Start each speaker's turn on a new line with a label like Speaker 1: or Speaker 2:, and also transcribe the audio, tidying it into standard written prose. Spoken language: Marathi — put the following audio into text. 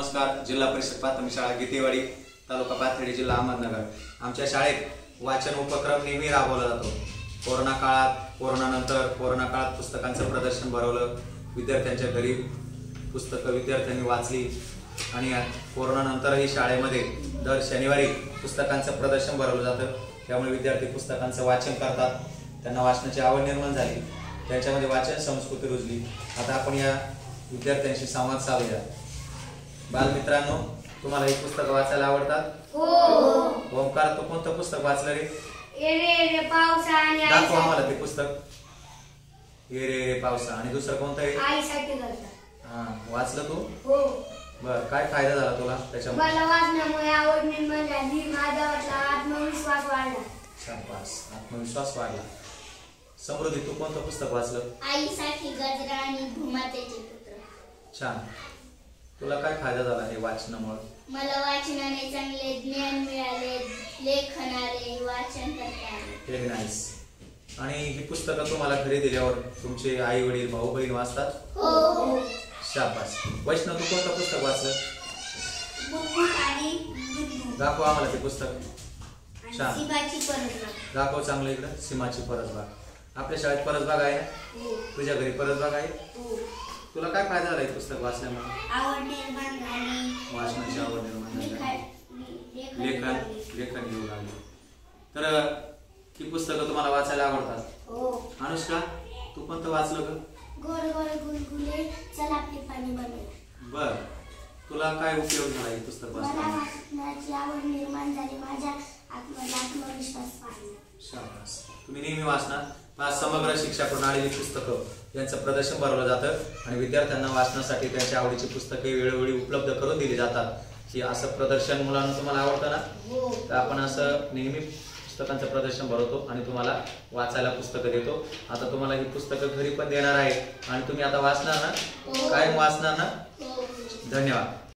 Speaker 1: नमस्कार. जिल्हा परिषद प्राथमिक शाळा गीतेवाडी, तालुका पाथर्डी, जिल्हा अहमदनगर. आमच्या शाळेत वाचन उपक्रम नेहमी राबवला जातो. कोरोना काळात पुस्तकांचं प्रदर्शन भरवलं. विद्यार्थ्यांच्या घरी पुस्तकं विद्यार्थ्यांनी वाचली आणि कोरोनानंतरही शाळेमध्ये दर शनिवारी पुस्तकांचं प्रदर्शन भरवलं जातं. त्यामुळे विद्यार्थी पुस्तकांचं वाचन करतात. त्यांना वाचनाची आवड निर्माण झाली. त्याच्यामध्ये वाचन संस्कृती रुजली. आता आपण या विद्यार्थ्यांशी संवाद साधूया. बालमित्रांनो, तुम्हाला ही पुस्तकं वाचायला आवडतात?
Speaker 2: हो.
Speaker 1: ओमकार, तू कोणतं पुस्तक वाचलं रे?
Speaker 2: ये रे पावसा आणि आई.
Speaker 1: दाखव आम्हाला ते पुस्तक. ये रे पावसा. आणि दुसरं कोणतं आहे?
Speaker 2: आईसाठी करता.
Speaker 1: हा, वाचलं तू?
Speaker 2: हो.
Speaker 1: बर, काय फायदा झाला तुला त्याच्यामुळे?
Speaker 2: मला वाचनामुळे आवड निर्माण झाली. माझ्यावरला आत्मविश्वास वाढला.
Speaker 1: शाबास, आत्मविश्वास वाढला. समृद्धी, तू कोणतं पुस्तक वाचलं?
Speaker 2: आईसाठी गजरा आणि भूमातेचे पुत्र.
Speaker 1: छान. तुला काय फायदा झाला हे वाचनामुळे?
Speaker 2: मला वाचनाने चांगले ज्ञान मिळाले, लेखन आले, वाचन करता आले.
Speaker 1: Very nice. आणि ही पुस्तकं तुम्हाला घरी दिल्यावर तुमचे आई वडील भाऊ बहीण वाचतात?
Speaker 2: हो.
Speaker 1: शाबास. वैष्णव, तू कोणतं पुस्तक वाचलं?
Speaker 2: बुबुळ आणि बुबुळ.
Speaker 1: दाखव आम्हाला ते पुस्तक. छान.
Speaker 2: सीमाची परसबाग.
Speaker 1: दाखव चांगलं इकडं. सीमाची परसबाग. आपल्या शाळेत परसबाग आहे ना?
Speaker 2: हो.
Speaker 1: तुझ्या घरी परसबाग आहे?
Speaker 2: हो.
Speaker 1: तुला काय फायदा झाला हे पुस्तक वाचल्यामुळे?
Speaker 2: आवड निर्माण झाली.
Speaker 1: वाचनाची आवड निर्माण झाली. लेखन घेऊ लागले. तर ही पुस्तकं तुम्हाला वाचायला आवडतात?
Speaker 2: हो.
Speaker 1: अनुष्का, तू कोणतं वाचलं ग?
Speaker 2: गोड गोड गुलगुले चल आपले पाणी बनवूया.
Speaker 1: बर, तुला काय उपयोग झाला हे पुस्तक
Speaker 2: मला
Speaker 1: वाचल्यामुळे?
Speaker 2: वाचनाची आवड निर्माण झाली. माझ्या आत्मविश्वास वाढला.
Speaker 1: शाबास. तुम्ही नेहमी वाचणार. समग्र शिक्षा प्रणाली पुस्तकं यांचं प्रदर्शन भरवलं जातं आणि विद्यार्थ्यांना वाचनासाठी त्यांच्या आवडीची पुस्तके वेळोवेळी उपलब्ध करून दिली जातात. की असं प्रदर्शन मुलांना तुम्हाला आवडतं ना?
Speaker 2: हो.
Speaker 1: तर आपण असं नेहमी पुस्तकांचं प्रदर्शन भरवतो आणि तुम्हाला वाचायला पुस्तकं देतो. आता तुम्हाला ही पुस्तकं घरी पण देणार आहे आणि तुम्ही आता वाचणार ना?
Speaker 2: हो.
Speaker 1: काय वाचणार ना?
Speaker 2: हो.
Speaker 1: धन्यवाद.